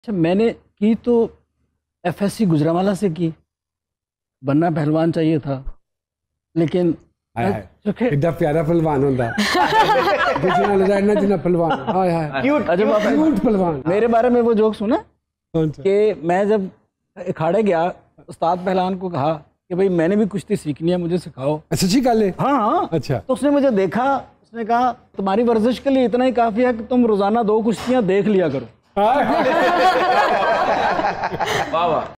अच्छा, मैंने की तो FSC गुजरांवाला से की, बनना पहलवान चाहिए था, लेकिन इतना प्यारा पहलवान होता जितना लड़ाई जितना पहलवान हाय हाय क्यूट पहलवान। मेरे बारे में वो जोक सुना कि मैं जब अखाड़े गया, उस्ताद पहलवान को कहा कि भाई मैंने भी कुश्ती सीखनी है, मुझे सिखाओ। सच्ची गल है? हाँ हाँ। अच्छा। तो उसने मुझे देखा, उसने कहा तुम्हारी वर्जिश के लिए इतना ही काफी है कि तुम रोजाना 2 कुश्तियां देख लिया करो। वाह वाह।